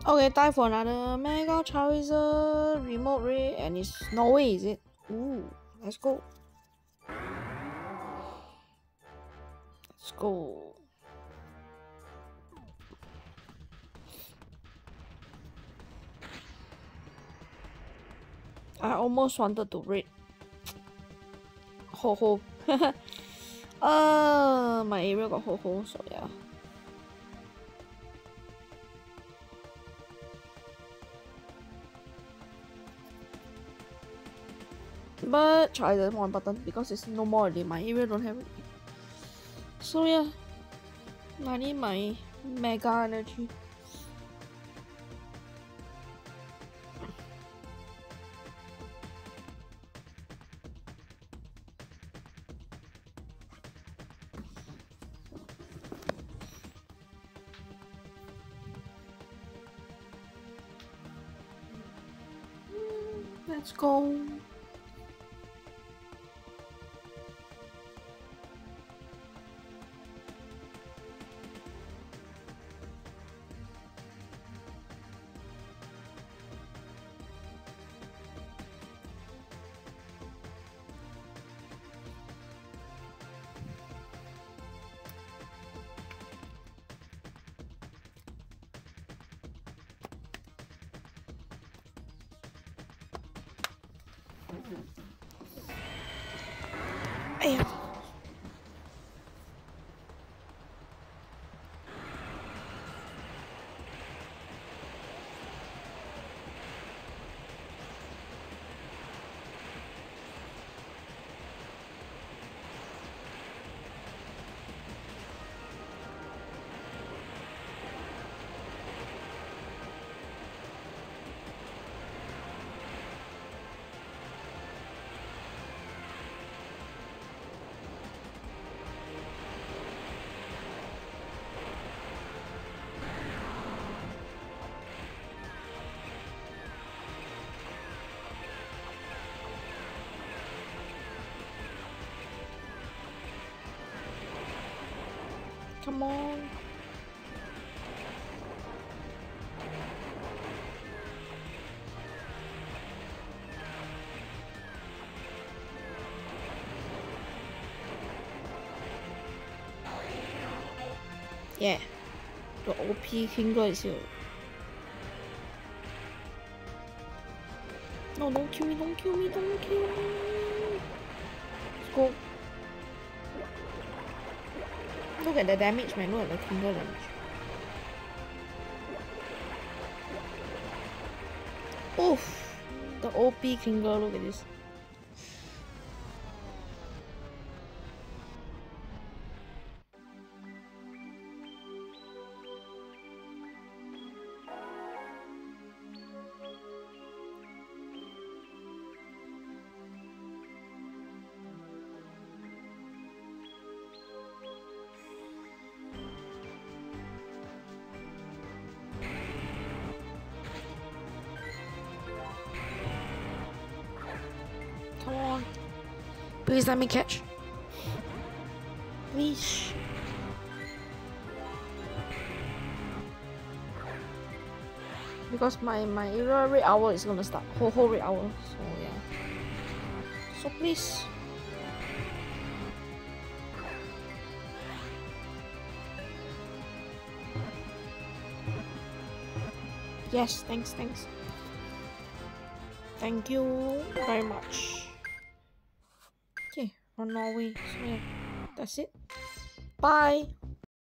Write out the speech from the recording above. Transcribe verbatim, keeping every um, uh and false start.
Okay, time for another Mega Charizard remote raid, and it's Norway, is it? Ooh, let's go. Let's go. I almost wanted to raid Ho Ho. uh, my area got Ho Ho, so yeah. But Charizard is more important because it's no more already. My area don't have it. So yeah, I need my Mega Energy. Let's go. Ayo. Come on. Yeah, the O P Kinga is here. No, don't kill me, don't kill me, don't kill me. Let's go. Look at the damage, man. Look at the Kinga damage. Oof. The O P Kinga, look at this. Come on. Please let me catch. Please. Because my, my area red hour is gonna start. Whole whole red hour. So yeah. So please. Yes, thanks, thanks. Thank you very much. Okay, run Norway. So yeah, that's it. Bye.